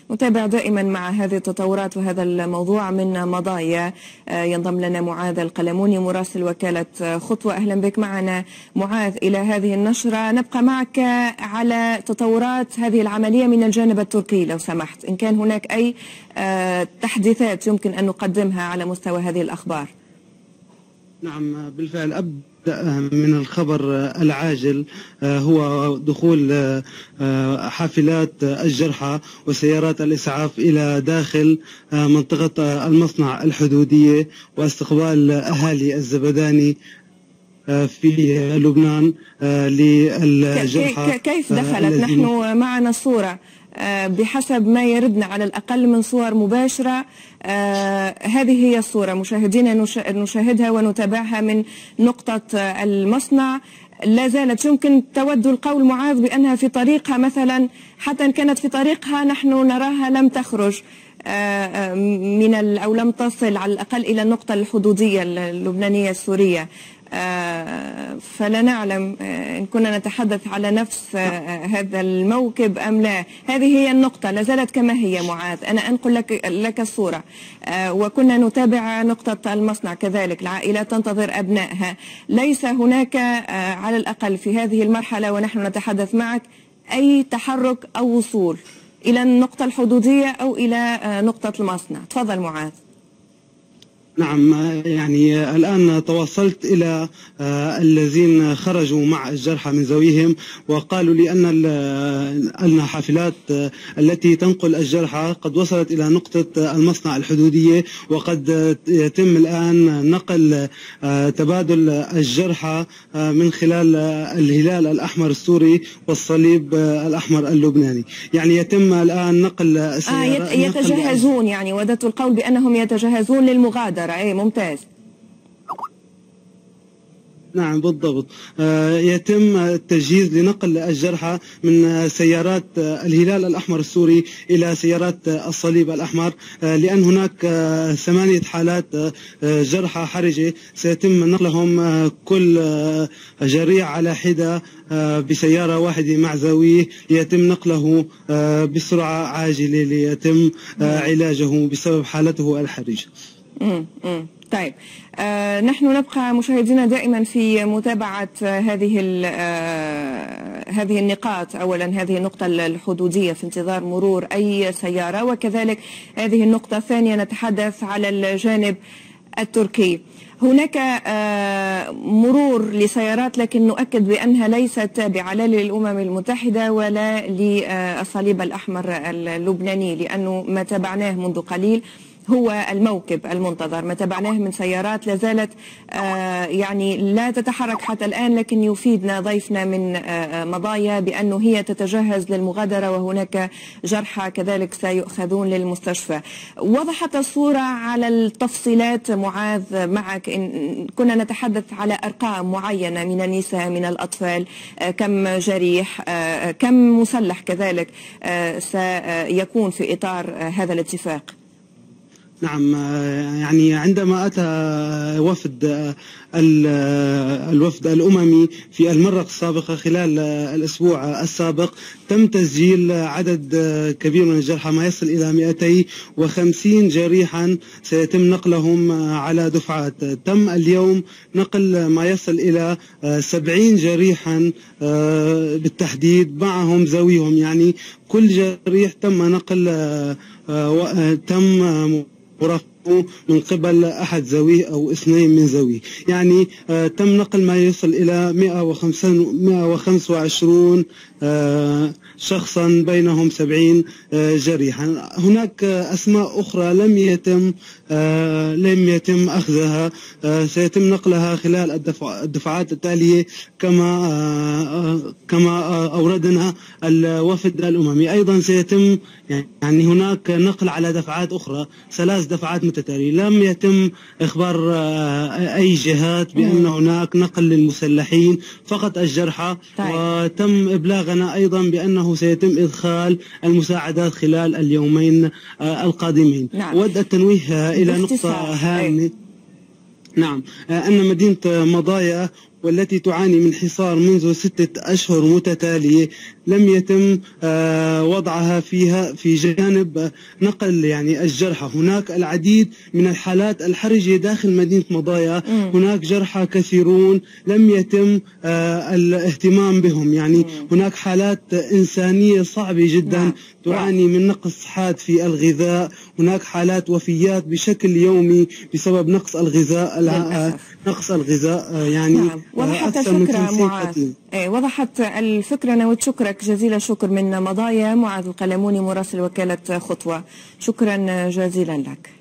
نتابع دائما مع هذه التطورات وهذا الموضوع من مضايا. ينضم لنا معاذ القلموني مراسل وكالة خطوة. أهلا بك معنا معاذ إلى هذه النشرة. نبقى معك على تطورات هذه العملية من الجانب التركي لو سمحت، إن كان هناك أي تحديثات يمكن أن نقدمها على مستوى هذه الأخبار. نعم بالفعل، أبدأ من الخبر العاجل، هو دخول حافلات الجرحى وسيارات الإسعاف إلى داخل منطقة المصنع الحدودية واستقبال أهالي الزبداني في لبنان للجرحى. كيف دخلت؟ نحن معنا الصورة بحسب ما يردنا على الأقل من صور مباشرة. هذه هي الصورة مشاهدينا نشاهدها ونتابعها من نقطة المصنع. لا زالت يمكن تود القول معاذ بأنها في طريقها، مثلا حتى إن كانت في طريقها نحن نراها لم تخرج أو لم تصل على الأقل إلى النقطة الحدودية اللبنانية السورية. فلا نعلم إن كنا نتحدث على نفس هذا الموكب أم لا. هذه هي النقطة لا زالت كما هي معاذ. أنا أنقل لك الصورة. وكنا نتابع نقطة المصنع كذلك، العائلات تنتظر أبنائها. ليس هناك على الأقل في هذه المرحلة ونحن نتحدث معك أي تحرك أو وصول إلى النقطة الحدودية أو إلى نقطة المصنع. تفضل معاذ. نعم، يعني الآن تواصلت إلى الذين خرجوا مع الجرحى من ذويهم وقالوا لي أن حافلات التي تنقل الجرحى قد وصلت إلى نقطة المصنع الحدودية، وقد يتم الآن نقل تبادل الجرحى من خلال الهلال الأحمر السوري والصليب الأحمر اللبناني. يعني يتم الآن نقل يتجهزون، يعني وددت القول بأنهم يتجهزون للمغادرة. اي ممتاز. نعم بالضبط، يتم التجهيز لنقل الجرحى من سيارات الهلال الأحمر السوري إلى سيارات الصليب الأحمر، لأن هناك 8 حالات جرحى حرجة سيتم نقلهم كل جريح على حدة بسيارة واحدة مع زاوية، ليتم نقله بسرعة عاجلة ليتم علاجه بسبب حالته الحرجة. طيب، نحن نبقى مشاهدينا دائما في متابعة هذه النقاط. أولا هذه النقطة الحدودية في انتظار مرور أي سيارة، وكذلك هذه النقطة الثانية نتحدث على الجانب التركي. هناك مرور لسيارات، لكن نؤكد بأنها ليست تابعة لا للأمم المتحدة ولا للصليب الأحمر اللبناني، لأنه ما تابعناه منذ قليل هو الموكب المنتظر. ما تابعناه من سيارات لا زالت يعني لا تتحرك حتى الآن، لكن يفيدنا ضيفنا من مضايا بأنه هي تتجهز للمغادرة وهناك جرحى كذلك سيؤخذون للمستشفى. وضحت الصورة على التفصيلات معاذ معك. إن كنا نتحدث على أرقام معينة من النساء من الأطفال، كم جريح، كم مسلح كذلك سيكون في إطار هذا الاتفاق؟ نعم، يعني عندما أتى الوفد الأممي في المرة السابقة خلال الأسبوع السابق، تم تسجيل عدد كبير من الجرحى، ما يصل إلى 250 جريحا سيتم نقلهم على دفعات. تم اليوم نقل ما يصل إلى 70 جريحا بالتحديد معهم ذويهم، يعني كل جريح تم نقل تم مرافقه من قبل أحد ذويه أو 2 من ذويه. يعني تم نقل ما يصل إلى 125 شخصا، بينهم 70 جريحا. هناك أسماء أخرى لم يتم أخذها، سيتم نقلها خلال الدفعات التالية كما أوردنا الوفد الأممي. أيضا سيتم يعني هناك نقل على دفعات أخرى، 3 دفعات متتالية. لم يتم إخبار أي جهات بأن هناك نقل للمسلحين، فقط الجرحى. وتم إبلاغنا أيضا بأنه سيتم إدخال المساعدات خلال اليومين القادمين. نعم. أود التنويه إلى نقطة هامة. نعم، أن مدينة مضايا والتي تعاني من حصار منذ 6 أشهر متتالية لم يتم وضعها فيها في جانب نقل يعني الجرحى. هناك العديد من الحالات الحرجة داخل مدينة مضايا، هناك جرحى كثيرون لم يتم الاهتمام بهم. يعني هناك حالات إنسانية صعبة جدا تعاني من نقص حاد في الغذاء، هناك حالات وفيات بشكل يومي بسبب نقص الغذاء. نقص الغذاء يعني وضحت الفكرة معاذ. وضحت الفكرة. نود شكرك جزيل الشكر من مضايا معاذ القلموني مراسل وكالة خطوة. شكرا جزيلا لك.